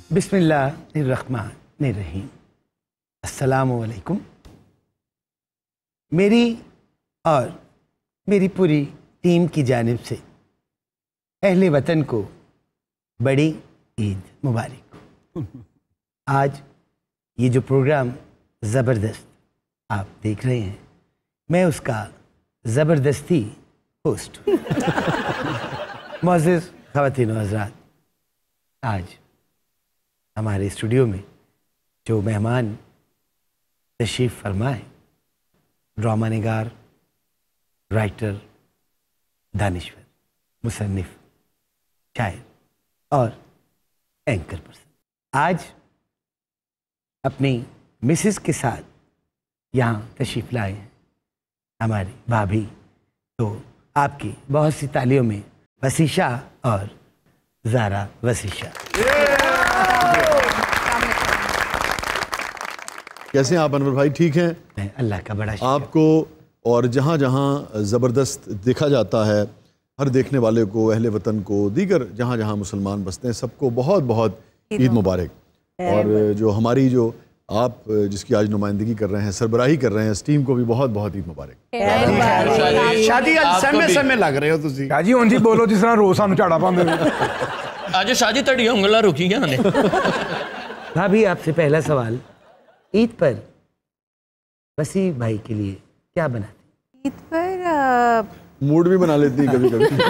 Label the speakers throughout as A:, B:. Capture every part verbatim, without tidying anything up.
A: बिस्मिल्लाहिर्रहमानिर्रहीम। अस्सलामु अलैकुम। मेरी और मेरी पूरी टीम की जानिब से अहले वतन को बड़ी ईद मुबारक। आज ये जो प्रोग्राम ज़बरदस्त आप देख रहे हैं, मैं उसका ज़बरदस्ती होस्ट हूँ। मुअज़्ज़िज़ ख़वातीन व हज़रात, आज हमारे स्टूडियो में जो मेहमान तशरीफ़ फरमाए, ड्रामा निगार, राइटर, दानिश्वर, मुसन्निफ़, शायर और एंकर पर्सन, आज अपनी मिसेस के साथ यहाँ तशरीफ़ लाए हैं हमारी भाभी। तो आपकी बहुत सी तालियों में वसी शाह और ज़ारा वसी शाह।
B: कैसे हैं आप अनवर भाई? ठीक हैं?
A: अल्लाह का बड़ा शुक्र।
B: आपको और जहाँ जहाँ ज़बरदस्त देखा जाता है, हर देखने वाले को, अहले वतन को, दीगर जहाँ जहाँ मुसलमान बसते हैं, सबको बहुत बहुत ईद मुबारक। और जो हमारी जो आप जिसकी आज नुमाइंदगी कर रहे हैं, सरबराही कर रहे हैं, इस टीम को भी बहुत बहुत ईद मुबारक।
C: शादी आज समय समय लग रहे हो तुसी।
D: शादी उंजी बोलो जिस तरह रोज सानू झाड़ा पांदे।
E: आज शादी तड़ी उंगला रुकी गया ने।
A: भाभी, आपसे पहला सवाल, ईद पर वसी भाई के लिए क्या बनाते?
F: ईद पर
B: मूड भी बना लेती है कभी कभी।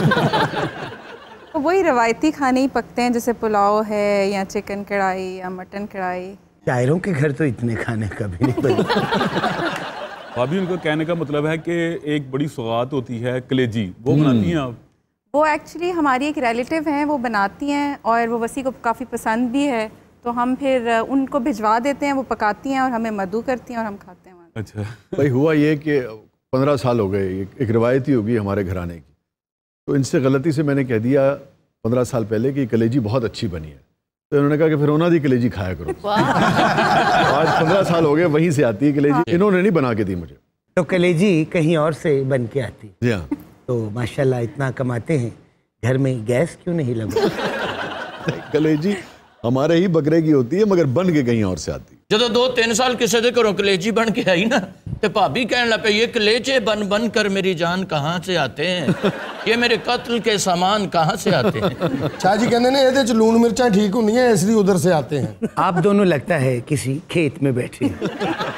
F: तो वही रवायती खाने ही पकते हैं, जैसे पुलाव है या चिकन कढ़ाई या मटन कढ़ाई।
A: शायरों के घर तो इतने खाने कभी नहीं बनते।
G: भाभी, उनका कहने का मतलब है कि एक बड़ी सौगात होती है कलेजी, वो बनाती हैं आप?
F: वो एक्चुअली हमारी एक रिलेटिव हैं, वो बनाती हैं और वो वसी को काफ़ी पसंद भी है, तो हम फिर उनको भिजवा देते हैं, वो पकाती हैं और हमें मदू करती हैं और हम खाते हैं।
B: अच्छा भाई, हुआ ये कि पंद्रह साल हो गए, एक रिवायती होगी हमारे घराने की, तो इनसे गलती से मैंने कह दिया पंद्रह साल पहले कि कलेजी बहुत अच्छी बनी है, तो इन्होंने कहा कि फिर उन्होंने दी कलेजी खाया करो। आज पंद्रह साल हो गए, वहीं से आती है कलेजी, इन्होंने नहीं बना के दी मुझे।
A: तो कलेजी कहीं और से बन के आती।
B: जी हाँ।
A: तो माशाल्लाह इतना कमाते हैं, घर में गैस क्यों नहीं लगा?
B: कलेजी हमारे ही बकरे की होती है, मगर बन के कहीं और से आती।
E: जो दो तीन साल किसी के घरों कलेजी बन के आई ना, तो भाभी कहने लग पे, ये कलेजे बन बन कर मेरी जान कहाँ से आते हैं, ये मेरे कत्ल के सामान कहाँ से आते हैं?
C: शाह जी कहते हैं ये लून मिर्चा ठीक होनी है, इसलिए उधर से आते हैं।
A: आप दोनों लगता है किसी खेत में बैठे हैं।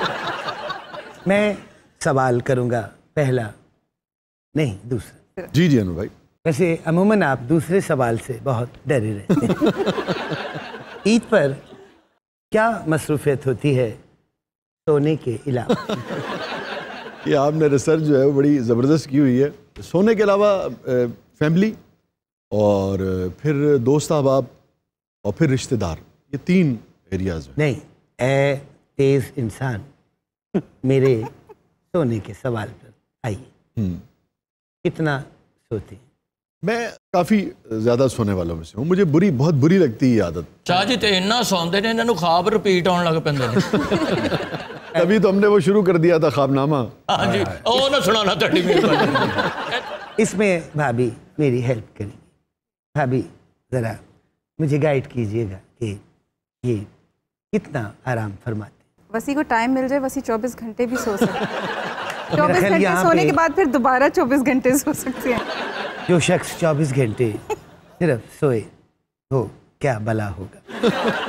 A: मैं सवाल करूंगा, पहला नहीं दूसरा।
B: जी जी अनु भाई।
A: वैसे अमूमन आप दूसरे सवाल से बहुत डरे रहते हैं। ईद पर क्या मसरूफियत होती है सोने के अलावा?
B: ये आपने रिसर्च जो है वो बड़ी ज़बरदस्त की हुई है। सोने के अलावा फैमिली और फिर दोस्त अहबाब और फिर रिश्तेदार, ये तीन एरियाज हैं।
A: नहीं, ए तेज इंसान, मेरे सोने के सवाल पर आइए। कितना सोते हैं?
B: मैं काफ़ी ज़्यादा सोने वालों में से हूँ, मुझे बुरी बहुत बुरी लगती है ये आदत।
E: शाह जी तो इन्ना सौंदे ने, इन्होंने ख्वाब रिपीट आने लग पैंदे ने।
B: तभी तो हमने वो शुरू कर दिया था ख्वाबनामा।
E: हाँ जी, ओ ना सुनाना तड़ी में।
A: इसमें भाभी मेरी हेल्प करेंगी। भाभी ज़रा मुझे गाइड कीजिएगा कि ये कितना आराम फरमाते?
F: वसी को टाइम मिल जाए, वसी चौबीस घंटे भी सो सकते हैं। चौबीस घंटे सोने के बाद फिर दोबारा चौबीस घंटे सो सकते हैं।
A: जो शख्स चौबीस घंटे सिर्फ सोए हो, क्या भला होगा?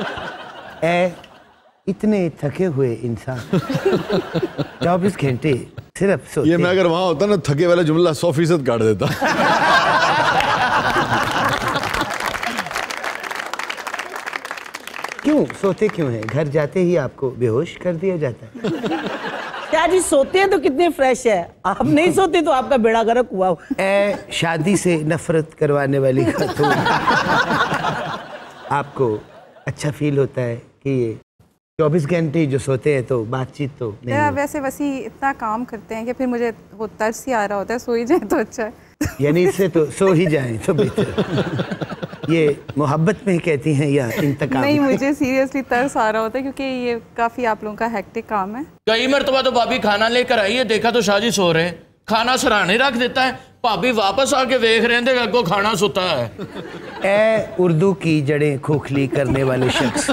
A: ए इतने थके हुए इंसान चौबीस घंटे सिर्फ सोते।
B: ये मैं अगर वहां होता ना, थके वाला जुमला सौ फीसद काट देता।
A: क्यों सोते क्यों हैं? घर जाते ही आपको बेहोश कर दिया जाता है?
H: क्या जी, सोते हैं तो कितने फ्रेश है, आप नहीं सोते तो आपका बेड़ा गर्क हुआ।
A: ए शादी से नफरत करवाने वाली खातून, आपको अच्छा फील होता है कि ये चौबीस घंटे जो सोते हैं तो बातचीत तो नहीं?
F: वैसे वसी इतना काम करते हैं कि फिर मुझे वो तरस ही आ रहा होता है, सो ही जाए तो अच्छा है।
A: यानी इससे तो सो ही जाए तो बेहतर। ये मोहब्बत में कहती हैं या इंतकाम?
F: नहीं, मुझे सीरियसली तरस आ रहा होता है क्योंकि ये काफ़ी आप लोगों का हेक्टिक काम है।
E: कई मरतबा तो भाभी खाना लेकर आई है, देखा तो शाह जी सो रहे हैं, खाना सराहने रख देता है, भाभी वापस आके देख रहे थे अगो खाना सुता है।
A: ए उर्दू की जड़ें खोखली करने वाले शख्स।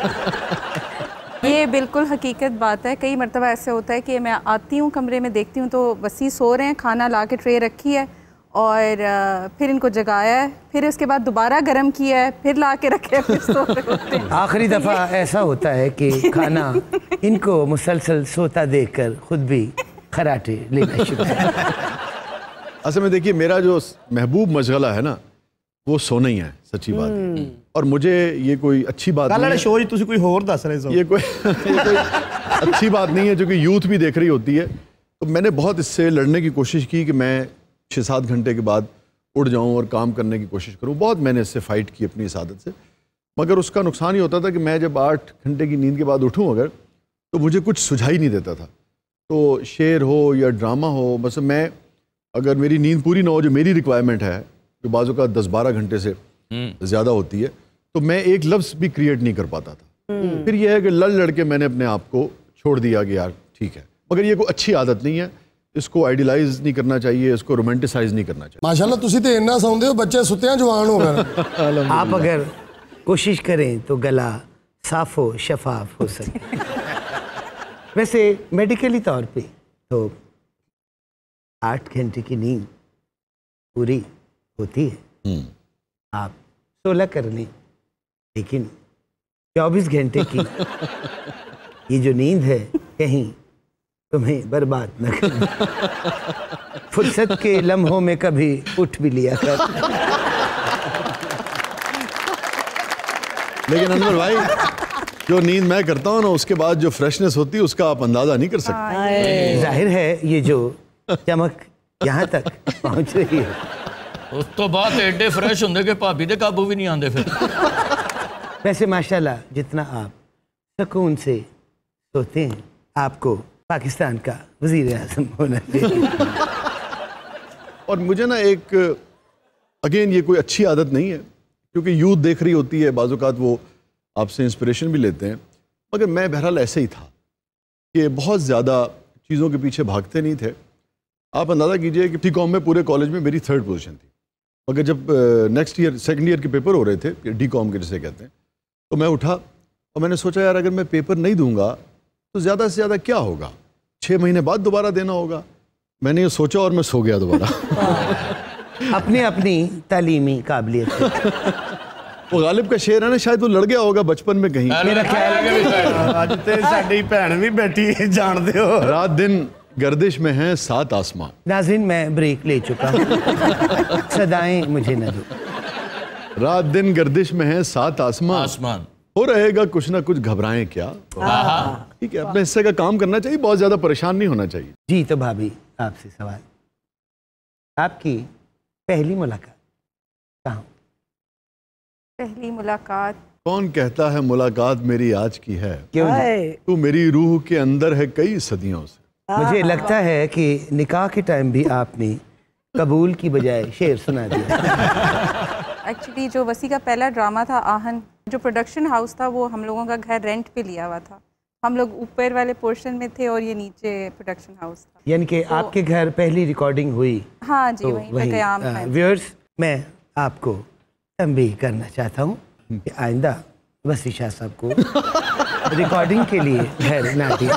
F: ये बिल्कुल हकीकत बात है। कई मरतबा ऐसे होता है कि मैं आती हूँ कमरे में, देखती हूँ तो वसी सो रहे हैं, खाना ला के ट्रे रखी है और फिर इनको जगाया है, फिर उसके बाद दोबारा गर्म किया है, फिर ला के रखे, फिर सो रहे होते हैं।
A: आखिरी दफ़ा ऐसा होता है कि खाना इनको मुसलसल सोता देखकर खुद भी खराटे लेना शुरू कर।
B: असल में देखिए, मेरा जो महबूब मशगला है ना, वो सोना ही है, सच्ची बात है। और मुझे ये कोई अच्छी बात नहीं है,
I: शो तुसी कोई होर दस रहे हो,
B: ये कोई ये कोई अच्छी बात नहीं है, जो कि यूथ भी देख रही होती है। तो मैंने बहुत इससे लड़ने की कोशिश की कि मैं छः सात घंटे के बाद उठ जाऊं और काम करने की कोशिश करूं। बहुत मैंने इससे फ़ाइट की अपनी इस आदत से, मगर उसका नुकसान ही होता था कि मैं जब आठ घंटे की नींद के बाद उठूं अगर, तो मुझे कुछ सुझाई नहीं देता था। तो शेर हो या ड्रामा हो, बस मैं अगर मेरी नींद पूरी ना हो, जो मेरी रिक्वायरमेंट है, जो बाजू का दस बारह घंटे से ज़्यादा होती है, तो मैं एक लफ्ज़ भी क्रिएट नहीं कर पाता था। फिर यह है कि लड़ लड़ के मैंने अपने आप को छोड़ दिया कि यार ठीक है, मगर ये कोई अच्छी आदत नहीं है, इसको आइडियलाइज नहीं करना चाहिए, इसको रोमांटिसाइज नहीं करना चाहिए।
C: माशाल्लाह तुसी तो इन्ना सौंदे हो, बच्चे सुते हैं जवान हो गए।
A: आप अगर कोशिश करें तो गला साफ हो, शफाफ हो सके। वैसे मेडिकली तौर पे तो आठ घंटे की नींद पूरी होती है, आप सोलह कर लें, लेकिन चौबीस घंटे की ये जो नींद है कहीं तुम्हें बर्बाद न कर। फुर्सत के लम्हों में कभी उठ भी लिया कर।
B: लेकिन अनवर भाई, जो नींद मैं करता हूँ ना, उसके बाद जो फ्रेशनेस होती है उसका आप अंदाजा नहीं कर सकते।
A: जाहिर है ये जो चमक यहाँ तक पहुँच रही है,
E: उस तो बाद एडे फ्रेश होंगे कि भाभी दे काबू भी नहीं आते फिर।
A: वैसे माशाल्लाह जितना आप सुकून से सोते हैं, आपको पाकिस्तान का वज़ीर आज़म होना चाहिए।
B: और मुझे ना एक अगेन ये कोई अच्छी आदत नहीं है, क्योंकि यूथ देख रही होती है, बाज़-औक़ात वो आपसे इंस्पिरेशन भी लेते हैं, मगर मैं बहरहाल ऐसे ही था कि बहुत ज़्यादा चीज़ों के पीछे भागते नहीं थे। आप अंदाज़ा कीजिए कि टी कॉम में पूरे कॉलेज में मेरी थर्ड पोजीशन थी, मगर जब नेक्स्ट ईयर सेकंड ईयर के पेपर हो रहे थे, डी कॉम के जिसे कहते हैं, तो मैं उठा और मैंने सोचा यार अगर मैं पेपर नहीं दूंगा तो ज़्यादा से ज़्यादा क्या होगा, छः महीने बाद दोबारा देना होगा। मैंने ये सोचा और मैं सो गया दोबारा।
A: अपनी अपनी तालीमी काबिलियत से।
B: वो गालिब का शेर है ना, शायद वो लड़ गया होगा बचपन में कहीं।
A: मेरा ख्याल है
I: आज ते साडी भैन भी बैठी जानते हो।
B: रात दिन गर्दिश में हैं सात आसमां।
A: नाज़रीन मैं ब्रेक ले चुका हूँ, सदाएं मुझे न दो।
B: रात दिन गर्दिश में हैं सात आसमां,
E: आसमान
B: हो रहेगा कुछ ना कुछ, घबराएं क्या। ठीक है, अपने हिस्से का काम करना चाहिए, बहुत ज्यादा परेशान नहीं होना चाहिए।
A: जी तो भाभी आपसे सवाल, आपकी पहली मुलाकात कहाँ?
F: पहली मुलाकात
B: कौन कहता है मुलाकात मेरी आज की है,
A: क्यों नहीं?
B: तू मेरी रूह के अंदर है कई सदियों से।
A: मुझे लगता है कि निकाह के टाइम भी आपने कबूल की बजाय शेर सुना दिया।
F: एक्चुअली जो वसी का पहला ड्रामा था आहन, जो प्रोडक्शन हाउस था वो हम लोगों का घर रेंट पे लिया हुआ था। हम लोग ऊपर वाले पोर्शन में थे और ये नीचे प्रोडक्शन हाउस था।
A: यानी कि
F: तो,
A: आपके घर पहली रिकॉर्डिंग हुई?
F: हाँ जी,
A: तो
F: वहीं पे क़याम था।
A: व्यूअर्स, मैं आपको तंबीह करना चाहता हूँ कि आइंदा वसी शाह साहब को रिकॉर्डिंग के लिए घर ना दिए।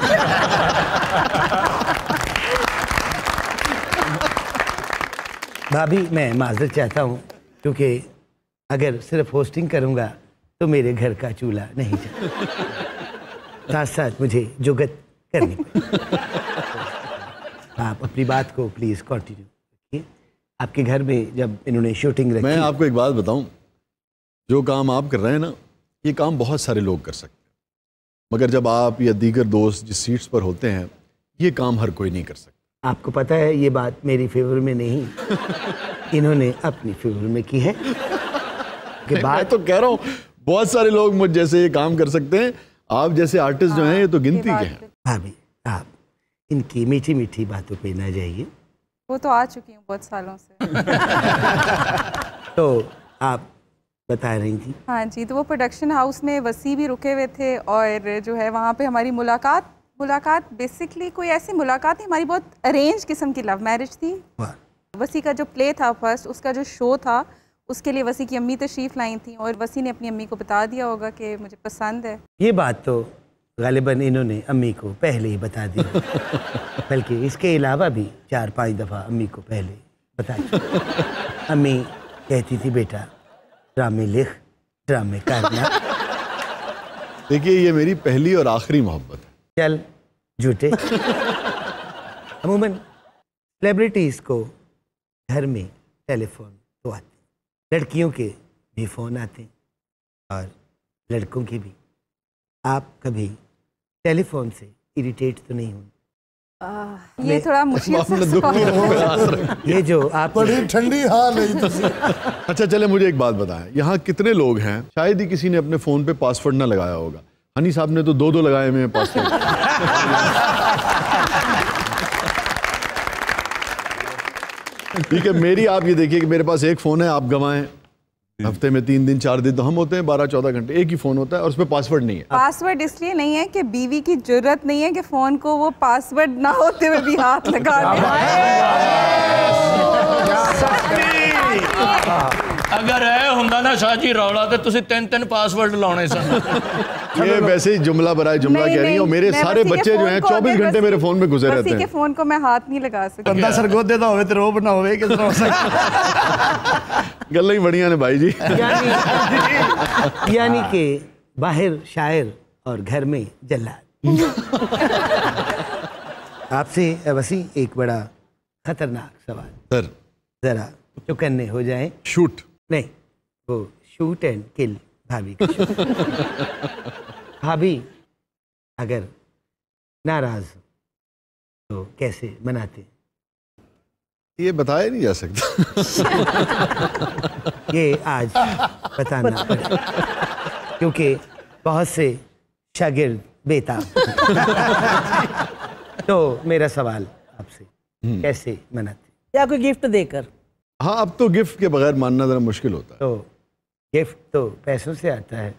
A: भाभी मैं माजरत चाहता हूँ, क्योंकि अगर सिर्फ होस्टिंग करूँगा तो मेरे घर का चूल्हा नहीं चलता, साथ साथ मुझे जुगत करनी पड़ेगी। आप अपनी बात को प्लीज़ कंटिन्यू रखिए। आपके घर में जब इन्होंने शूटिंग रखी,
B: मैं आपको एक बात बताऊं, जो काम आप कर रहे हैं ना, ये काम बहुत सारे लोग कर सकते हैं, मगर जब आप या दीगर दोस्त जिस सीट्स पर होते हैं, ये काम हर कोई नहीं कर सकता।
A: आपको पता है ये बात मेरी फेवर में नहीं, इन्होंने अपनी फेवर में की है। कि
B: मैं
A: बात
B: तो कह रहा हूँ बहुत सारे लोग मुझ जैसे ये काम कर सकते हैं, आप जैसे आर्टिस्ट जो हैं ये तो गिनती के हैं।
A: भाभी आप इनकी मीठी मीठी बातों पे ना जाइए।
F: वो तो आ चुकी हूँ बहुत सालों से।
A: तो आप बता रही थी?
F: हाँ जी, तो वो प्रोडक्शन हाउस में वसी भी रुके हुए थे और जो है वहाँ पे हमारी मुलाकात मुलाकात बेसिकली कोई ऐसी मुलाकात थी, हमारी बहुत अरेंज किस्म की लव मैरिज थी। वसी का जो प्ले था फर्स्ट, उसका जो शो था, उसके लिए वसी की अम्मी तशरीफ़ लाई थी और वसी ने अपनी अम्मी को बता दिया होगा कि मुझे पसंद है।
A: ये बात तो गालिबन इन्होंने अम्मी को पहले ही बता दी, बल्कि इसके अलावा भी चार पांच दफ़ा अम्मी को पहले बता दी। अम्मी कहती थी बेटा ड्रामे लिख, ड्रामे करना।
B: देखिए ये मेरी पहली और आखिरी मोहब्बत है।
A: चल झूठे। अमूमन सेलिब्रिटीज़ को घर में टेलीफोन तो आते, लड़कियों के भी फ़ोन आते और लड़कों के भी। आप कभी टेलीफोन से इरिटेट तो नहीं हुए?
F: ये थोड़ा मुश्किल सा
A: ये जो आप
C: बड़ी ठंडी हाल है।
B: अच्छा चले मुझे एक बात बताएं, यहाँ कितने लोग हैं शायद ही किसी ने अपने फ़ोन पे पासवर्ड ना लगाया होगा। हनी साहब ने तो दो दो लगाए हुए हैं पासवर्ड। ठीक है, मेरी आप ये देखिए कि मेरे पास एक फ़ोन है, आप गंवाएं हफ्ते में तीन दिन चार दिन तो हम होते हैं, बारह चौदह घंटे एक ही फ़ोन होता है और उसमें पासवर्ड नहीं है।
F: पासवर्ड इसलिए नहीं है कि बीवी की जरूरत नहीं है कि फ़ोन को वो पासवर्ड ना होते हुए भी हाथ लगा
E: अगर है हुंदा ना शाहजी रौला तो तुसी तीन तीन पासवर्ड लाने सन।
B: ये वैसे ही जुमला बराए जुमला कह रही हूँ। मेरे सारे बच्चे जो हैं चौबीस घंटे मेरे फ़ोन में गुजरे रहते हैं।
F: के फ़ोन को मैं हाथ नहीं लगा सकती।
I: बंदा सरगोदे दा होवे ते रोब ना होवे किस तरह हो सकता।
B: गल्लां ही बढ़िया ने भाई जी।
A: यानी यानी कि बाहर शायर और घर में जल्लाद। आपसे वसी एक बड़ा खतरनाक सवाल
B: सर,
A: जरा चुकन्ने हो जाएं।
B: शूट
A: नहीं, वो शूट एंड किल भाभी का शूट। भाभी अगर नाराज हो तो कैसे मनाते?
B: ये बताया नहीं जा सकता।
A: ये आज बताना पड़ेगा क्योंकि बहुत से शागिर्द बेताब। तो मेरा सवाल आपसे, कैसे मनाते?
H: या कोई गिफ्ट देकर?
B: हाँ, अब तो गिफ्ट के बगैर मानना जरा मुश्किल होता है।
A: तो गिफ्ट तो पैसों से आता है।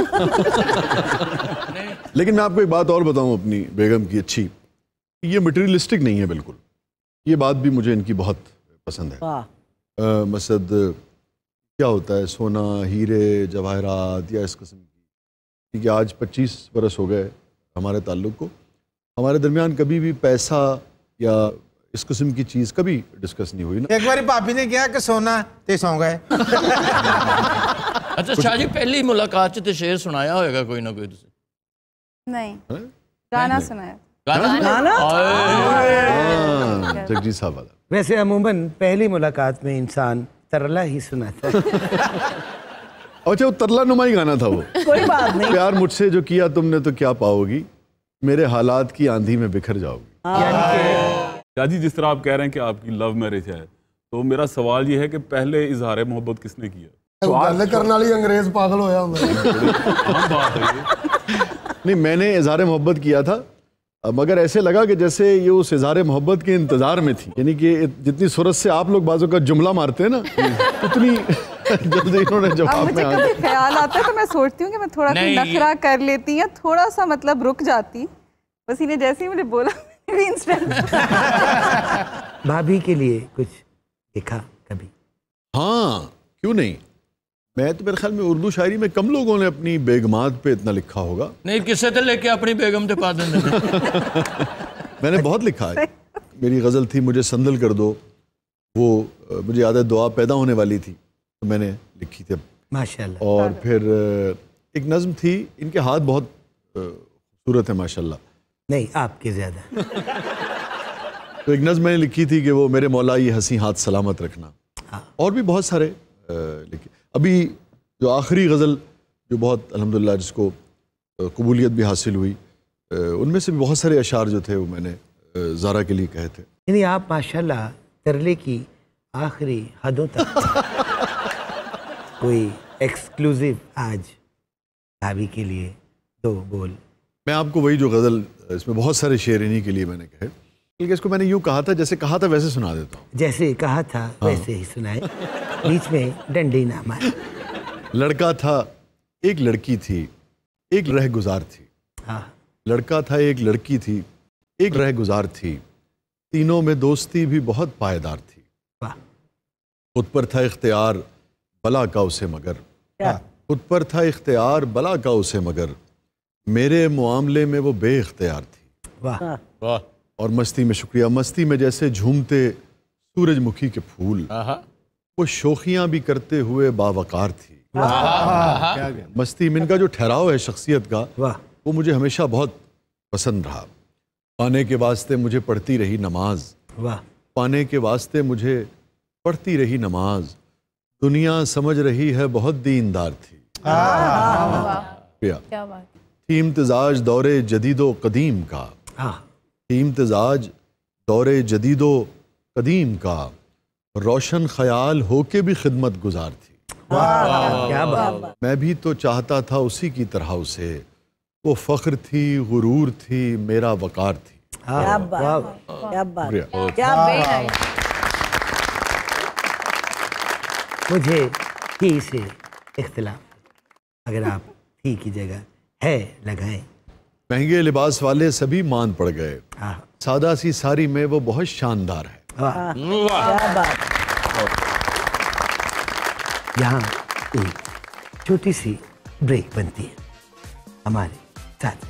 B: लेकिन मैं आपको एक बात और बताऊं अपनी बेगम की अच्छी, ये मटेरियलिस्टिक नहीं है बिल्कुल। ये बात भी मुझे इनकी बहुत पसंद है।
H: वाह।
B: मसद क्या होता है, सोना, हीरे, जवाहरात या इस किस्म की। ठीक है, आज पच्चीस बरस हो गए हमारे ताल्लुक़ को। हमारे दरमियान कभी भी पैसा या इस किस्म की चीज़ कभी डिस्कस नहीं हुई ना।
J: एक बार भाभी ने कहा कि सोना ते सौ गए।
E: अच्छा शाहजी, पहली मुलाकात च ते शेर सुनाया होगा कोई ना कोई तुसी?
F: नहीं, गाना सुनाया।
E: गाना?
B: हाँ, जगजीत साहब वाला।
A: वैसे अमूमन पहली मुलाकात में इंसान तरला ही सुनाता है।
B: अच्छा, वो तरला नुमाई गाना था वो।
H: कोई बात नहीं।
B: प्यार मुझसे जो किया तुमने तो क्या पाओगी, मेरे हालात की आंधी में बिखर जाओगी।
G: शाहजी, जिस तरह आप कह रहे हैं कि आपकी लव मैरिज है, तो मेरा सवाल ये है कि पहले इजहार मोहब्बत किसने किया?
C: तो गल करने वाली अंग्रेज पागल होया
G: आम बात है ये।
B: नहीं, मैंने इजहार मोहब्बत किया था, मगर ऐसे लगा कि जैसे ये उस इजहार मोहब्बत के इंतजार में थी। यानी कि जितनी सूरत से आप लोग बाजू का जुमला मारते हैं ना, उतनी जल्दी इन्होंने जवाब में आ
F: मुझे ख्याल आता है तो मैं सोचती हूँ कि मैं थोड़ा सा नखरा कर लेती या थोड़ा सा मतलब रुक जाती। बस इन्हें जैसे ही मुझे बोला
A: भाभी के लिए कुछ लिखा कभी?
B: हाँ, क्यों नहीं। मैं तो मेरे ख्याल में उर्दू शायरी में कम लोगों ने अपनी बेगमात पे इतना लिखा होगा।
E: नहीं, किससे तो लेके अपनी बेगम ते पा देंगे।
B: मैंने बहुत लिखा है। मेरी गज़ल थी मुझे संदल कर दो, वो मुझे याद है दुआ पैदा होने वाली थी तो मैंने लिखी थी
A: माशाल्लाह।
B: और फिर एक नज़्म थी, इनके हाथ बहुत खूबसूरत है माशाल्लाह।
A: नहीं, आपके ज्यादा।
B: तो एक नज़्म मैंने लिखी थी कि वो मेरे मौला ये हंसी हाथ सलामत रखना।
A: हाँ।
B: और भी बहुत सारे लिखे। अभी जो आखिरी गज़ल जो बहुत अल्हम्दुलिल्लाह जिसको कबूलियत भी हासिल हुई, उनमें से भी बहुत सारे अशार जो थे वो मैंने ज़ारा के लिए कहे थे।
A: यानी आप माशाल्लाह तरले की आखिरी हदों तक कोई एक्सक्लूसिव आज भाभी के लिए दो बोल।
B: मैं आपको वही जो गज़ल, इसमें बहुत सारे शेर इन्हीं के लिए मैंने कहे, क्योंकि इसको मैंने यूँ कहा था, जैसे कहा था वैसे सुना देता हूँ।
A: जैसे कहा था वैसे ही सुनाए, बीच में डंडी ना मारे।
B: लड़का था एक लड़की थी, एक रह गुजार थी।
A: हाँ।
B: लड़का था एक लड़की थी, एक रह गुजार थी, तीनों में दोस्ती भी बहुत पायदार थी।
A: वाह।
B: खुद पर था इख्तियार बला का उसे मगर, खुद पर था इख्तियार बला का उसे मगर, मेरे मुआमले में वो बे इख्तियार थी।
A: वाह
E: वाह।
B: और मस्ती में, शुक्रिया, मस्ती में जैसे झूमते सूरजमुखी के फूल, वो शोखियां भी करते हुए बावकार थी। मस्ती में इनका जो ठहराव है शख्सियत का, वो मुझे हमेशा बहुत पसंद रहा। पाने के वास्ते मुझे पढ़ती रही नमाज,
A: वाह।
B: पाने के वास्ते मुझे पढ़ती रही नमाज, दुनिया समझ रही है बहुत दीनदार थी।
F: क्या बात।
B: थी इम्तिजाज दौरे जदीदो कदीम का, थी इम्तिजाज दौरे जदीदो कदीम का, रोशन ख्याल होके भी खिदमत गुजार थी।
A: क्या बात।
B: मैं भी तो चाहता था उसी की तरह उसे, वो फख्र थी, गुरूर थी, मेरा वकार थी।
H: क्या बात, क्या बात, क्या बात।
A: मुझे ही से इख्तिलाफ, अगर आप ही की जगह है लगाएं।
B: महंगे लिबास वाले सभी मान पड़ गए, सादा सी सारी में वो बहुत शानदार है।
H: क्या बात।
A: यहाँ एक छोटी सी ब्रेक बनती है, हमारे साथ।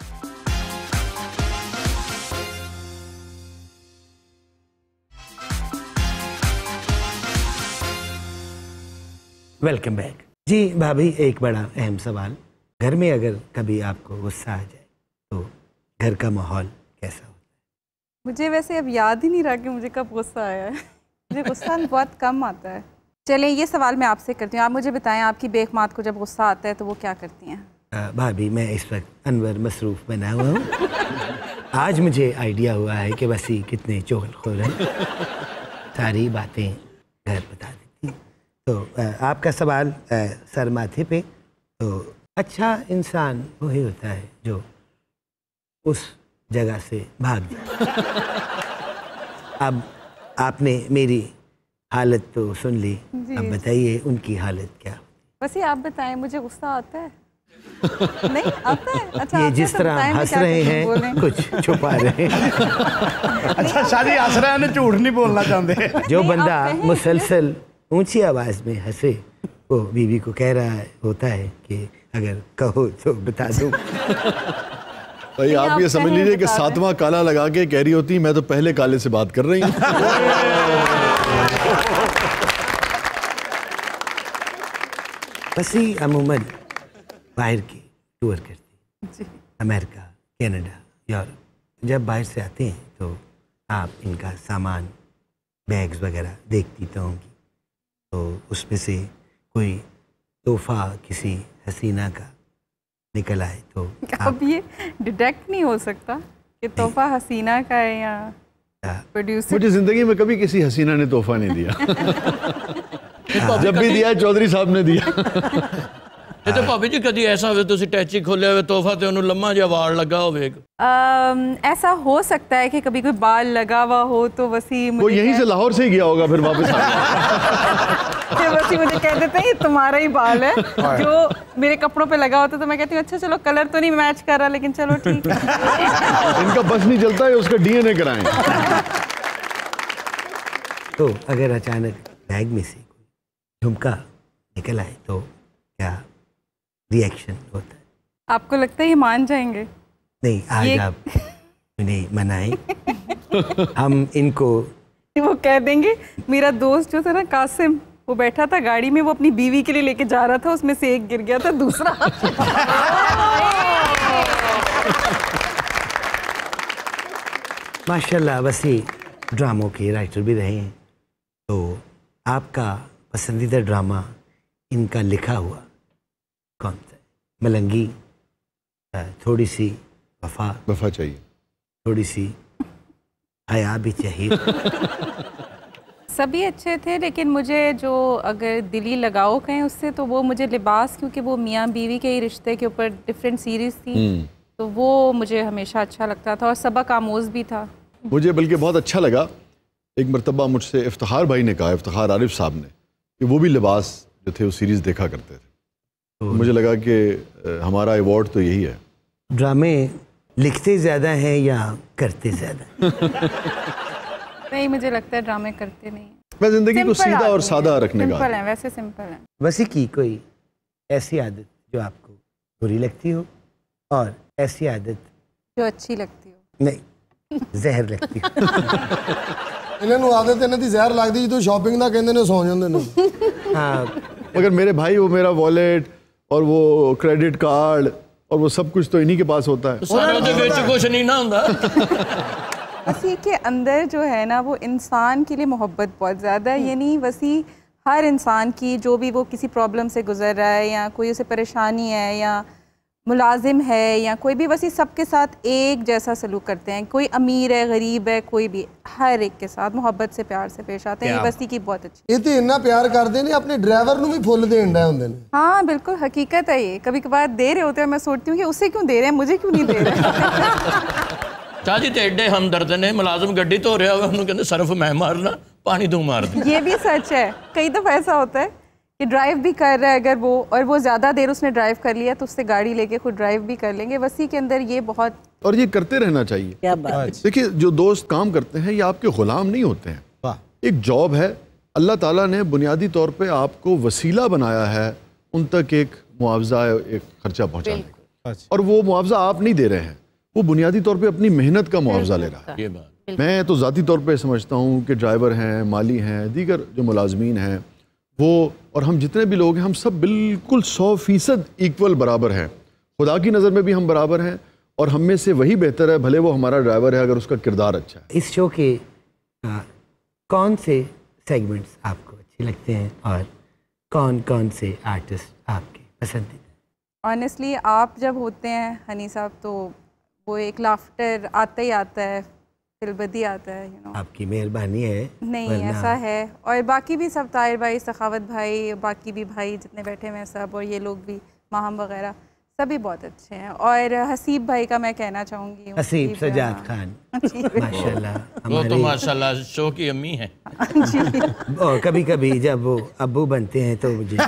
A: Welcome back. जी भाभी, एक बड़ा अहम सवाल, घर में अगर कभी आपको गुस्सा आ जाए तो घर का माहौल कैसा होता है?
F: मुझे वैसे अब याद ही नहीं रहा कि मुझे कब गुस्सा आया है। मुझे गुस्सा बहुत कम आता है। चलिए ये सवाल मैं आपसे करती हूँ, आप मुझे बताएं आपकी बेगमात को जब गुस्सा आता है तो वो क्या करती हैं?
A: भाभी, मैं इस वक्त अनवर मसरूफ़ बना हुआ हूँ। आज मुझे आइडिया हुआ है कि वसी कितने चुगलखोर हैं, सारी बातें घर बता देती। तो आपका सवाल सर माथे पे, तो अच्छा इंसान वही होता है जो उस जगह से भाग जाए। अब आपने मेरी हालत तो सुन ली, अब बताइए उनकी हालत क्या?
F: वैसे आप बताएं, मुझे गुस्सा आता है? नहीं आता है? अच्छा,
A: ये जिस तरह हंस रहे हैं कुछ छुपा रहे हैं।
I: अच्छा शादी हंस रहे हैं, झूठ नहीं बोलना चाहते।
A: जो बंदा मुसलसल ऊंची आवाज में हंसे वो बीवी को कह रहा है होता है कि अगर कहो तो बता दूं।
B: भाई आप ये समझ लीजिए कि सातवां काला लगा के कह रही होती मैं तो पहले काले से बात कर रही हूँ।
A: वसी अमूमन बाहर की टूर करती, अमेरिका, कनाडा, यूरोप। जब बाहर से आते हैं तो आप इनका सामान, बैग्स वगैरह देखती तो होंगी, तो उसमें से कोई तोहफा किसी हसीना का निकल आए तो
F: अब ये डिटेक्ट नहीं हो सकता कि तोहफा हसीना का है या प्रोड्यूसर?
B: मुझे जिंदगी में कभी किसी हसीना ने तोहफा नहीं दिया। जब भी दिया चौधरी साहब ने दिया।
E: तो भाभी जी कभी ऐसा हो तुसी टैची खोले हुए तोहफा ते उन्होंने लम्मा जिहा वाल लगा होगा?
F: ऐसा हो सकता है कि कभी कोई बाल लगा हुआ हो तो वसी
B: वो यहीं से लाहौर से ही गया होगा फिर वापस आ
F: वसी मुझे कह देते हैं ये तुम्हारा ही बाल है जो मेरे कपड़ों पे लगा होता, तो मैं कहती हूँ अच्छा चलो कलर तो नहीं मैच कर रहा लेकिन चलो ठीक है।
B: इनका बस नहीं चलता है, उसका डीएनए कराएं।
A: तो अगर अचानक बैग में से झुमका निकल आए तो क्या रिएक्शन होता है?
F: आपको लगता है ये मान जाएंगे?
A: नहीं, आज ये... आप उन्हें मनाएं। हम इनको
F: वो कह देंगे मेरा दोस्त जो था ना कासिम, वो बैठा था गाड़ी में, वो अपनी बीवी के लिए लेके जा रहा था, उसमें से एक गिर गया था, दूसरा
A: माशाल्लाह वसी ड्रामों के राइटर भी रहे हैं, तो आपका पसंदीदा ड्रामा इनका लिखा हुआ कौन सा है? मलंगी, थोड़ी सी वफा
B: वफा चाहिए,
A: थोड़ी सी हया भी चाहिए।
F: सभी अच्छे थे, लेकिन मुझे जो अगर दिली लगाओ कहें उससे तो वो मुझे लिबास, क्योंकि वो मियाँ बीवी के ही रिश्ते के ऊपर डिफरेंट सीरीज थी, तो वो मुझे हमेशा अच्छा लगता था और सबक आमोज भी था।
B: मुझे बल्कि बहुत अच्छा लगा, एक मरतबा मुझसे इफ्तिखार भाई ने कहा, इफ्तिखार आरिफ साहब ने, कि वो भी लिबास जो थे वो सीरीज़ देखा करते थे, तो मुझे लगा कि हमारा अवार्ड तो यही है।
A: ड्रामे लिखते ज़्यादा हैं या करते ज़्यादा?
F: नहीं, मुझे लगता है ड्रामे करते नहीं।
B: मैं जिंदगी को सीधा और सादा रखने का।
F: सिंपल है, वैसे सिंपल है।
A: वैसे की कोई ऐसी आदत जो आपको बुरी लगती हो और ऐसी आदत
F: जो अच्छी लगती हो?
A: नहीं, जहर लगती हो।
C: इन्होंने आदत इन्हों की जहर लगती जो शॉपिंग का कहते हैं सौ जाते हैं।
A: हाँ,
B: मगर मेरे भाई वो मेरा वॉलेट और वो क्रेडिट कार्ड और वो सब कुछ तो इन्हीं के पास होता है।
E: सारा तो बेच कुछ नहीं ना होता।
F: वसी के अंदर जो है ना वो इंसान के लिए मोहब्बत बहुत ज़्यादा है। यानी वसी हर इंसान की जो भी वो किसी प्रॉब्लम से गुजर रहा है या कोई उसे परेशानी है या मुलाजिम है या कोई भी, वसी सबके साथ एक जैसा सलूक करते हैं। कोई अमीर है, गरीब है, कोई भी, हर एक के साथ मोहब्बत से प्यार से पेश आते हैं। ये वसी की बहुत अच्छी।
C: ये तो इतना प्यार करते हैं अपने ड्राइवर को भी फुल देन डे होंगे।
F: हाँ बिल्कुल, हकीकत है ये। कभी कभार दे रहे होते हैं, मैं सोचती हूँ कि उसे क्यों दे रहे हैं, मुझे क्यों नहीं दे रहे।
E: चाची तो एडे हमदर्द ने, मुलाजिम गड्डी धो रहा हुआ, उन्होंने कहते सर्फ मैं मारना, पानी तू मार दे।
F: ये भी सच है। कई दफ़ा ऐसा होता है कि ड्राइव भी कर रहा है अगर वो, और वो ज़्यादा देर उसने ड्राइव कर लिया तो उससे गाड़ी लेके खुद ड्राइव भी कर लेंगे। वसी के अंदर ये बहुत,
B: और ये करते रहना चाहिए।
H: क्या बात।
B: देखिए, जो दोस्त काम करते हैं ये आपके गुलाम नहीं होते हैं। एक जॉब है, अल्लाह ताला ने बुनियादी तौर पे आपको वसीला बनाया है उन तक एक मुआवजा, एक खर्चा पहुंचाने का, और वो मुआवजा आप नहीं दे रहे हैं, वो बुनियादी तौर पे अपनी मेहनत का मुआवजा ले रहा है।
E: ये बात
B: मैं तो ज़ाती तौर पे समझता हूँ कि ड्राइवर हैं, माली हैं, दीगर जो मुलाजमीन हैं, वो और हम जितने भी लोग हैं, हम सब बिल्कुल सौ फीसद इक्वल बराबर हैं। खुदा की नज़र में भी हम बराबर हैं और हम में से वही बेहतर है, भले वो हमारा ड्राइवर है, अगर उसका किरदार अच्छा है।
A: इस शो के आ, कौन से सेगमेंट्स आपको अच्छे लगते हैं और कौन कौन से आर्टिस्ट आपके पसंदीदा?
F: ऑनेस्टली आप जब होते हैं हनी साहब तो वो एक लाफ्टर आता ही आता है, फिलबदी आता है, यू नो।
A: आपकी मेहरबानी है।
F: नहीं ऐसा है। और बाकी भी सब, ताहिर भाई, सखावत भाई, बाकी भी भाई जितने बैठे हुए हैं सब, और ये लोग भी, माहम वगैरह, सभी बहुत अच्छे हैं। और हसीब भाई का मैं कहना चाहूँगी,
A: हसीब सजाद खान, माशाल्लाह,
E: वो तो माशाल्लाह शो की अम्मी है।
A: और कभी कभी जब वो अब्बू बनते हैं तो मुझे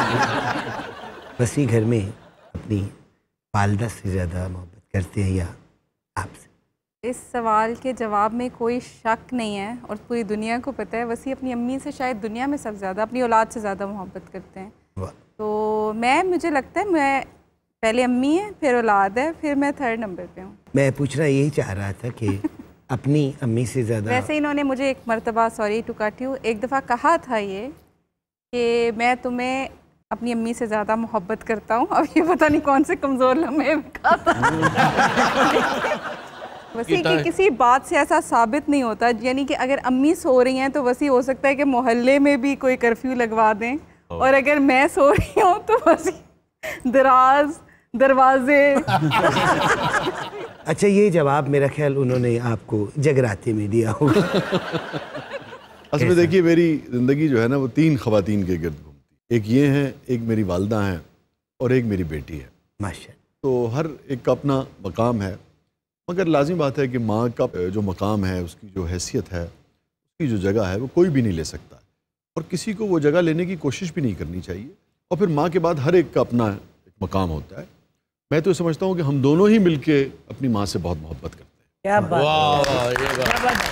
A: वसी घर में अपनी वालदा से ज़्यादा मोहब्बत करते हैं या आपसे?
F: इस सवाल के जवाब में कोई शक नहीं है और पूरी दुनिया को पता है, वसी अपनी अम्मी से शायद दुनिया में सबसे ज़्यादा, अपनी औलाद से ज़्यादा मोहब्बत करते हैं। तो मैं, मुझे लगता है मैं पहले अम्मी है, फिर औलाद है, फिर मैं थर्ड नंबर पे हूँ।
A: मैं पूछना यही चाह रहा था कि अपनी अम्मी से ज़्यादा।
F: वैसे इन्होंने मुझे एक मरतबा, सॉरी टू कट यू, एक दफ़ा कहा था ये कि मैं तुम्हें अपनी अम्मी से ज़्यादा मोहब्बत करता हूँ। अब ये पता नहीं कौन से कमज़ोर लम्हे में कहा था। वसी की किसी बात से ऐसा साबित नहीं होता, यानी कि अगर अम्मी सो रही हैं तो वसी हो सकता है कि मोहल्ले में भी कोई कर्फ्यू लगवा दें, और अगर मैं सो रही हूँ तो वसी दराज दरवाजे।
A: अच्छा, ये जवाब मेरा ख्याल उन्होंने आपको जगराते में दिया होगा।
B: असल में देखिए, मेरी ज़िंदगी जो है ना वो तीन ख़वातीन के गिर्द घूमती। एक ये हैं, एक मेरी वालदा हैं और एक मेरी बेटी है।
A: माशाल्लाह।
B: तो हर एक का अपना मकाम है, मगर लाजिम बात है कि माँ का जो मकाम है, उसकी जो हैसियत है, उसकी जो जगह है, वो कोई भी नहीं ले सकता, और किसी को वो जगह लेने की कोशिश भी नहीं करनी चाहिए। और फिर माँ के बाद हर एक का अपना एक मकाम होता है। मैं तो समझता हूँ कि हम दोनों ही मिलके अपनी माँ से बहुत मोहब्बत करते हैं।
H: क्या बात।
E: वाह, ये बात।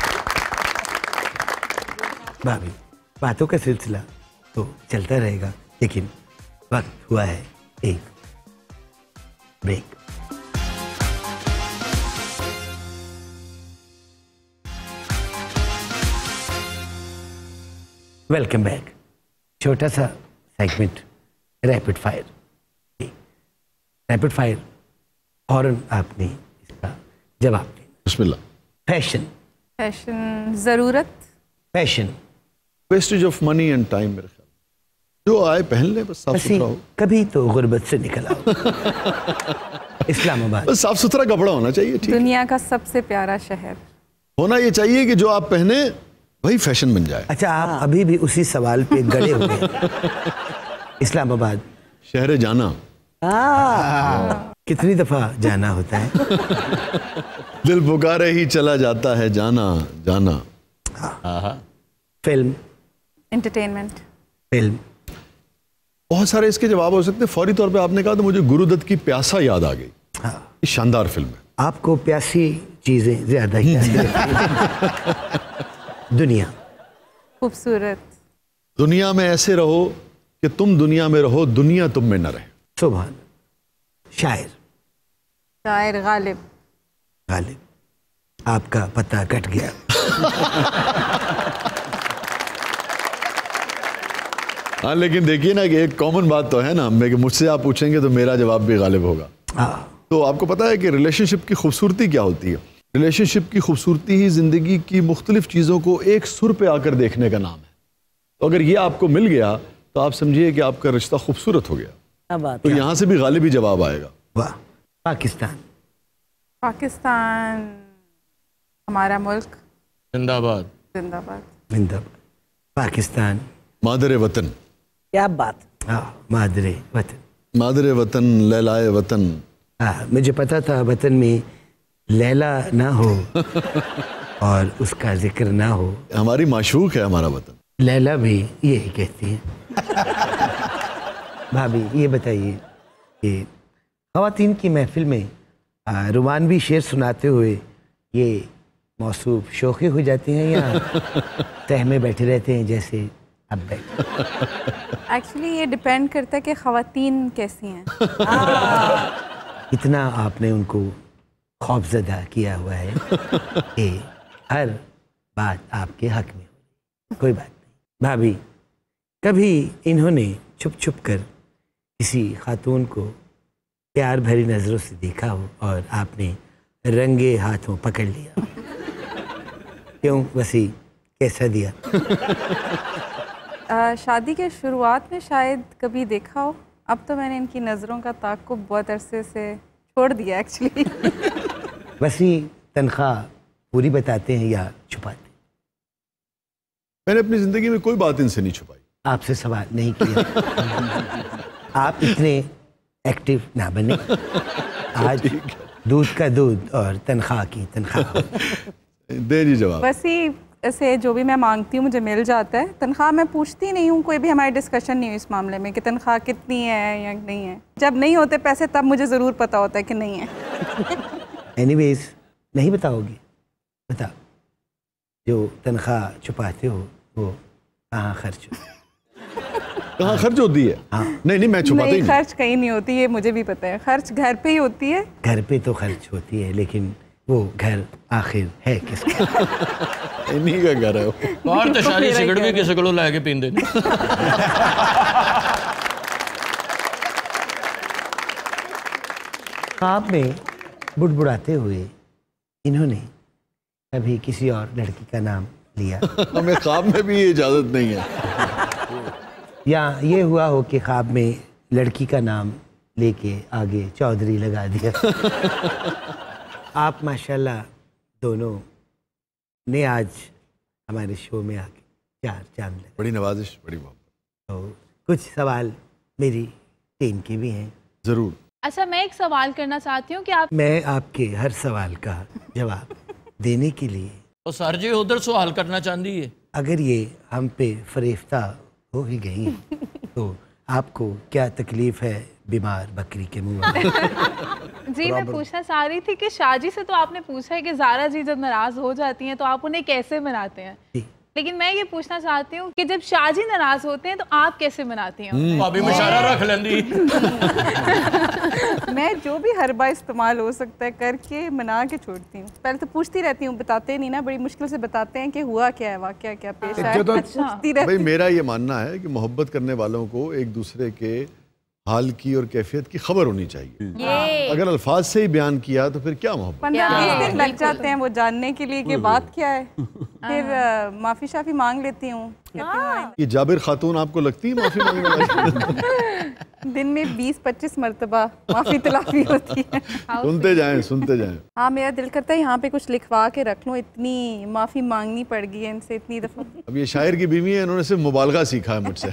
A: भाभी, बातों का सिलसिला तो चलता रहेगा, लेकिन वक्त हुआ है एक ब्रेक। Welcome back. छोटा सा segment, rapid fire. Rapid fire, फौरन आपने इसका जवाब देना।
B: बिस्मिल्लाह।
A: फैशन।
F: फैशन ज़रूरत।
A: Fashion
B: wastage of money and time. मेरे ख्याल जो आए पहन ले, बस साफ सुथरा हो।
A: कभी तो गुर्बत से निकल आओ। इस्लामाबाद।
B: बस साफ सुथरा कपड़ा होना चाहिए। ठीक,
F: दुनिया का सबसे प्यारा शहर
B: होना ये चाहिए कि जो आप पहने वही फैशन बन जाए।
A: अच्छा, आप अभी भी उसी सवाल पे गड़े हुए हैं। इस्लामाबाद
B: शहर जाना।
A: कितनी दफा जाना होता है?
B: दिल पुकारे ही चला जाता है, जाना जाना।
A: फिल्म।
F: एंटरटेनमेंट।
A: फिल्म।
B: बहुत सारे इसके जवाब हो सकते हैं। फौरी तौर पे आपने कहा तो मुझे गुरुदत्त की प्यासा याद आ गई।
A: हाँ।
B: शानदार फिल्म है।
A: आपको प्यासी चीजें ज्यादा ही दुनिया।
F: खूबसूरत।
B: दुनिया में ऐसे रहो कि तुम दुनिया में रहो, दुनिया तुम में न रहे।
A: सुभान। शायर।
F: शायर गालिब।
A: गालिब, आपका पता कट गया।
B: हाँ, लेकिन देखिए ना कि एक कॉमन बात तो है ना, मैं कि मुझसे आप पूछेंगे तो मेरा जवाब भी गालिब होगा। तो आपको पता है कि रिलेशनशिप की खूबसूरती क्या होती है? रिलेशनशिप की खूबसूरती ही ज़िंदगी की मुख्तलिफ चीज़ों को एक सुर पे आकर देखने का नाम है। तो अगर ये आपको मिल गया तो आप समझिए कि आपका रिश्ता खूबसूरत हो गया।
H: बात
B: तो यहाँ से भी गालिब ही जवाब आएगा।
A: वाह। पाकिस्तान।
F: पाकिस्तान हमारा मुल्क।
E: जिंदाबाद।
F: जिंदाबाद।
A: जिंदाबाद। पाकिस्तान
B: मादरे वतन।
H: क्या बात।
A: हाँ, मादरे वतन।
B: मादरे वतन, लैलाए वतन।
A: हाँ, मुझे पता था वतन में लैला ना हो और उसका जिक्र ना हो।
B: हमारी माशूक है हमारा वतन।
A: लैला भी यही कहती है। भाभी ये बताइए कि ख़वातीन की महफिल में आ, रुमानवी शेर सुनाते हुए ये मौसूफ शौक़ी हो जाती हैं या तह में बैठे रहते हैं जैसे अब बैठे?
F: एक्चुअली ये डिपेंड करता है कि ख़वातीन कैसी हैं।
A: इतना आपने उनको खौफज़दा किया हुआ है कि हर बात आपके हक में हो। कोई बात नहीं। भाभी, कभी इन्होंने छुप छुप कर किसी खातून को प्यार भरी नज़रों से देखा हो और आपने रंगे हाथों पकड़ लिया? क्यों वसी, कैसा दिया?
F: आ, शादी के शुरुआत में शायद कभी देखा हो, अब तो मैंने इनकी नज़रों का ताक़ुब बहुत अरसे से छोड़ दिया एक्चुअली।
A: वसी तनख्वाह पूरी बताते हैं या छुपाते?
B: मैंने अपनी ज़िंदगी में कोई बात इनसे नहीं छुपाई।
A: आपसे सवाल नहीं किया। आप इतने एक्टिव ना बने। आज दूध का दूध और तनख्वाह की तनख्वाह।
B: दे जी जवाब।
F: वैसे ऐसे जो भी मैं मांगती हूँ मुझे मिल जाता है। तनख्वाह मैं पूछती नहीं हूँ, कोई भी हमारी डिस्कशन नहीं हुई इस मामले में कि तनख्वाह कितनी है या नहीं है। जब नहीं होते पैसे तब मुझे ज़रूर पता होता है कि नहीं है।
A: एनीवेज, नहीं बताओगी? बताओ, जो तनख्वाह छुपाते हो वो कहाँ खर्च हो?
B: कहाँ खर्च होती है? हाँ। नहीं नहीं, मैं छुपाता ही नहीं।
F: खर्च कहीं नहीं होती, ये मुझे भी पता है। खर्च घर पे ही होती है।
A: घर पे तो खर्च होती है, लेकिन वो घर आखिर है किसका?
B: इन्हीं का घर है वो।
E: और तो शादी सिगरेट भी किसी को ला के पींदे।
A: ख्वाब में बुड़बुड़ाते हुए इन्होंने कभी किसी और लड़की का नाम लिया?
B: हमें ख्वाब में भी ये इजाज़त नहीं है।
A: या ये हुआ हो कि ख्वाब में लड़की का नाम लेके आगे चौधरी लगा दिया? आप माशाल्लाह दोनों ने आज हमारे शो में आके चार चांद लगे।
B: बड़ी नवाजिश, बड़ी मोहब्बत।
A: तो कुछ सवाल मेरी टीम के भी हैं।
B: ज़रूर।
K: अच्छा, मैं एक सवाल करना चाहती हूँ कि आप
A: मैं आपके हर सवाल का जवाब देने के लिए
E: तो सर जी उधर सवाल करना चाहती है।
A: अगर ये हम पे फरेफ्ता हो ही गई तो आपको क्या तकलीफ है बीमार बकरी के मुंह में?
K: जी मैं पूछना चाह रही थी कि शाजी से तो आपने पूछा है कि ज़ारा जी जब नाराज हो जाती हैं तो आप उन्हें कैसे मनाते हैं, लेकिन मैं ये पूछना चाहती हूँ कि जब शाजी नाराज होते हैं तो आप कैसे मनाती हैं?
E: अभी मशारा रख लेंदी।
F: मैं जो भी हरबा इस्तेमाल हो सकता है करके मना के छोड़ती हूँ। पहले तो पूछती रहती हूँ, बताते नहीं ना, बड़ी मुश्किल से बताते हैं कि हुआ क्या है, वाकया क्या पेश आया। पूछती रहती।
B: भाई मेरा ये मानना है कि मोहब्बत करने वालों को एक दूसरे के हाल की और कैफियत की खबर होनी चाहिए। अगर अल्फाज से ही बयान किया तो फिर क्या मोहब्बत?
F: पंद्रह बीस दिन लग जाते हैं वो जानने के लिए कि बात क्या है। फिर माफ़ी शाफी मांग लेती हूँ।
B: ये जाबिर खातून आपको लगती है माफ़ी मांगने वाली?
F: दिन में बीस पच्चीस मरतबा माफ़ी तलाफी होती है।
B: सुनते जाएं सुनते जाएं।
F: हाँ, मेरा दिल करता है यहाँ पे कुछ लिखवा के रख लूँ, इतनी माफ़ी मांगनी पड़ गई है इनसे इतनी दफ़ा।
B: अब ये शायर की बीवी है, इन्होंने सिर्फ मुबालगा सीखा है मुझसे।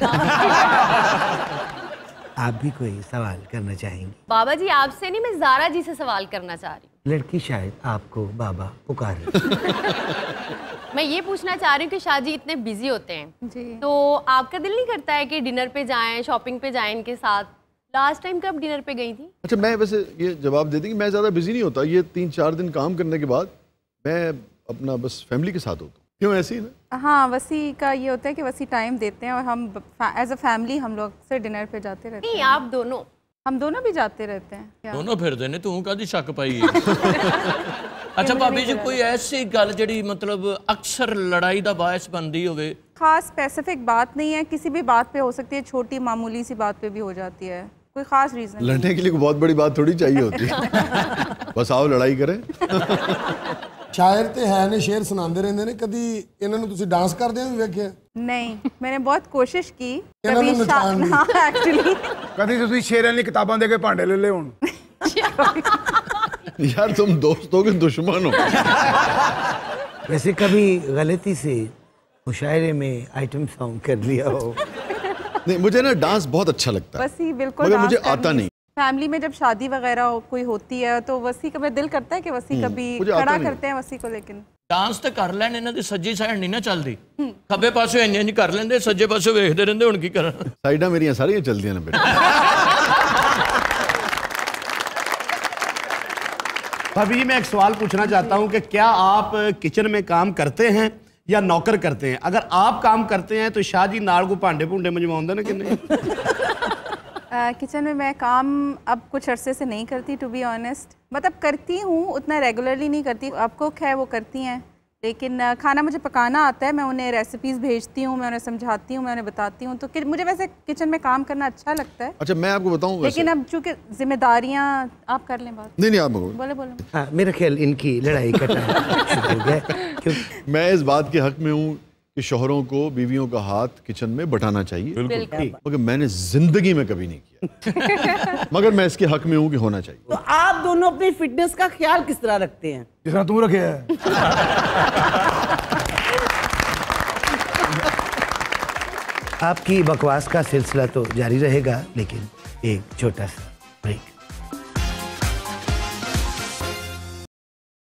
A: आप भी कोई सवाल करना चाहेंगी?
L: बाबा जी आपसे नहीं, मैं ज़ारा जी से सवाल करना चाह रही हूँ।
A: लड़की शायद आपको बाबा पुकार रही।
L: मैं ये पूछना चाह रही हूँ कि शाहजी इतने बिजी होते हैं
F: जी,
L: तो आपका दिल नहीं करता है कि डिनर पे जाएं, शॉपिंग पे जाएं इनके साथ? लास्ट टाइम कब डिनर पे गई थी?
B: अच्छा, मैं वैसे ये जवाब दे दी कि मैं ज़्यादा बिजी नहीं होता। ये तीन चार दिन काम करने के बाद मैं अपना बस फैमिली के साथ होता हूँ। क्यों ऐसी ना?
F: हाँ, वसी का ये होता है कि वसी टाइम देते हैं और हम एज अ फैमिली हम लोग से डिनर पे जाते रहते हैं।
L: नहीं, आप दोनों
F: हम दोनों भी जाते रहते हैं। क्या?
E: दोनों फिर देने तू कदी शक पाई है। अच्छा भाभी जी, कोई ऐसी गल जड़ी मतलब अक्सर लड़ाई दा बायस बनदी होवे?
F: खास स्पेसिफिक बात नहीं है, किसी भी बात पे हो सकती है, छोटी मामूली सी बात पे भी हो जाती है, कोई खास रीजन।
B: लड़ने के लिए कोई बहुत बड़ी बात थोड़ी चाहिए होती है। बस आओ लड़ाई करें।
C: शायर ते है ने शेर सुनाते रहते ने, कभी इन्होंने तुसी डांस करदे भी वेखिया?
F: नहीं, मैंने बहुत कोशिश की
C: ਇਹਨਾਂ ਨੂੰ ਨਚਾਉਣ ਦੀ।
F: हाँ एक्चुअली
D: कभी ਤੁਸੀਂ ਸ਼ੇਰਾਂ ਲਈ ਕਿਤਾਬਾਂ ਦੇ ਕੇ ਭਾਂਡੇ ਲੈ ਲੈ ਹੁਣ।
B: यार तुम दोस्तों के दुश्मन हो।
A: वैसे कभी गलती से मुशायरे में आइटम सॉन्ग कर लिया हो?
B: नहीं, मुझे ना डांस बहुत अच्छा लगता है,
F: वसी बिल्कुल
B: मगर
F: डांस
B: मुझे
F: करनी-
B: आता नहीं।
F: फैमिली में जब शादी वगैरह हो- कोई होती है तो वसी का मेरा दिल करता है कि वसी कभी
E: मुझे आता
F: खड़ा
E: नहीं।
F: करते हैं वसी को, लेकिन
E: डांस तो कर लैन, इन्हां दी सज्जी साइड नहीं ना चलदी। खब्बे पासों इंज इंज कर लेंदे, सज्जे पासों वेखदे रहंदे, हुण की करा?
B: साइडां मेरियां सारियां चलदियां ने बेटा।
I: भाभी जी, मैं एक सवाल पूछना चाहता हूं कि क्या आप किचन में काम करते हैं या नौकर करते हैं? अगर आप काम करते हैं तो शाह जी नाल को भांडे भूंडे मंजवाउंदे ने कि नहीं?
F: किचन में मैं काम अब कुछ अरसे से नहीं करती, टू बी ऑनेस्ट। मतलब करती हूँ, उतना रेगुलरली नहीं करती। अब कुक है वो करती हैं, लेकिन अ, खाना मुझे पकाना आता है। मैं उन्हें रेसिपीज़ भेजती हूँ, मैं उन्हें समझाती हूँ, मैं उन्हें बताती हूँ। तो कि- मुझे वैसे किचन में काम करना अच्छा लगता है।
B: अच्छा, मैं आपको बताऊं वैसे।
F: लेकिन अब चूँकि जिम्मेदारियाँ, आप कर लें बात।
B: नहीं नहीं, आप बोलो।
F: बोले बोले
A: हाँ, मेरा ख्याल इनकी लड़ाई का टाइम हो गया, क्योंकि
B: मैं इस बात के हक में हूँ कि शौहरों को बीवियों का हाथ किचन में बटाना चाहिए,
L: बिल्कुल।
B: मगर मैंने जिंदगी में कभी नहीं किया। मगर मैं इसके हक में हूँ कि होना चाहिए।
H: तो आप दोनों अपनी फिटनेस का ख्याल किस तरह रखते हैं?
D: जिस तरह तू रखे है।
A: आपकी बकवास का सिलसिला तो जारी रहेगा, लेकिन एक छोटा सा ब्रेक।